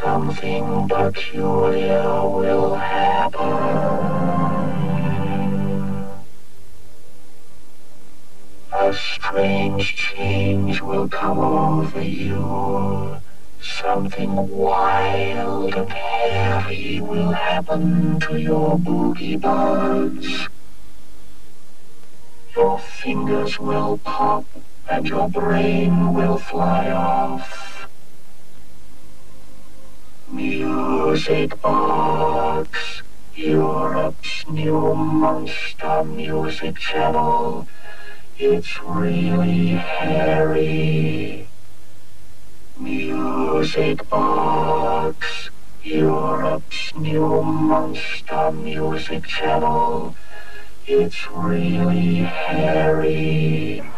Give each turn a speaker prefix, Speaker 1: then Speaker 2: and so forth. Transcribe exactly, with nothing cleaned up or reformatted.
Speaker 1: Something peculiar will happen. A strange change will come over you. Something wild and hairy will happen to your boogie buds. Your fingers will pop and your brain will fly off. Music Box, Europe's new monster music channel. It's really hairy. Music Box, Europe's new monster music channel. It's really hairy.